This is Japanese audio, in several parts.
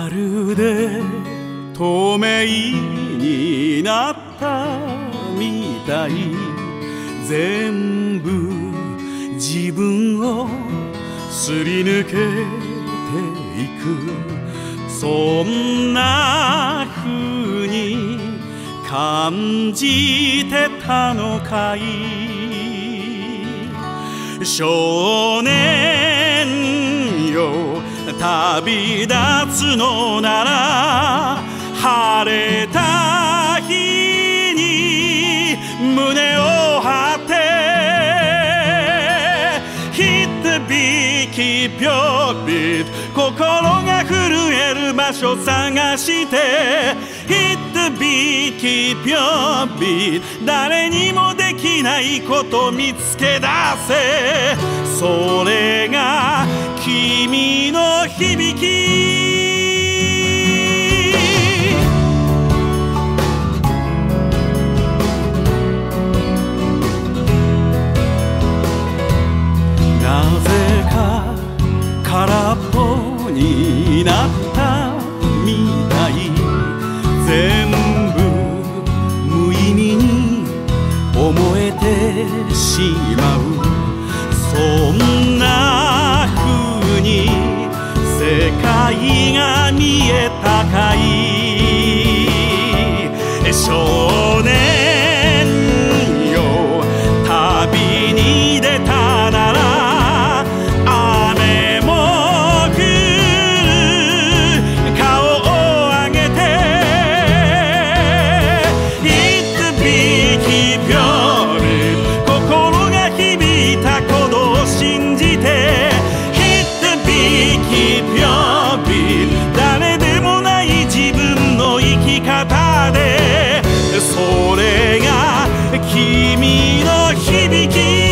まるで透明になったみたい、全部自分をすり抜けていく、そんな風に感じてたのかい。少年よ、旅立つのなら晴れた日に胸を張って、ひとびきぴょびっ心が震える場所探して、ひとびきぴょび誰にもできないこと見つけ出せ、それが君の響き。なぜか空っぽになったみたい、全部無意味に思えてしまう、そんな風に世界が見えたかい。少年よ、旅に出たなら雨も降る、顔を上げてひとびきぴょび心が響いたことを信じて、ひとびきぴょび誰でもない自分の生き方で、それが君の響き。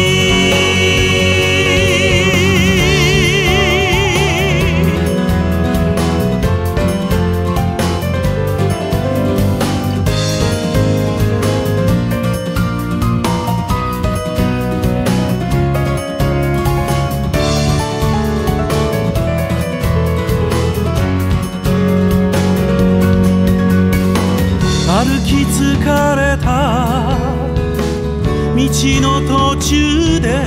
歩き疲れた道の途中で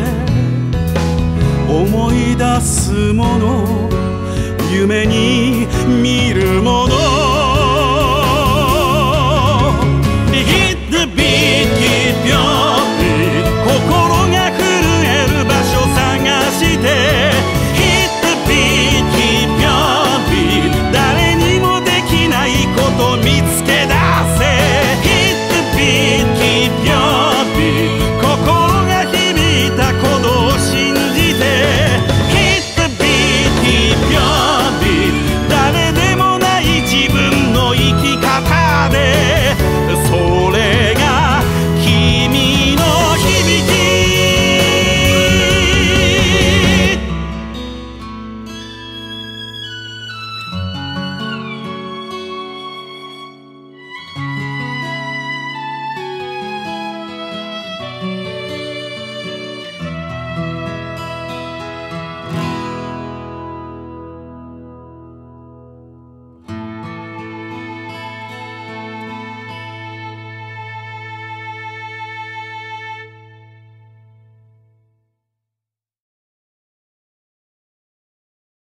思い出すもの、夢に見るもの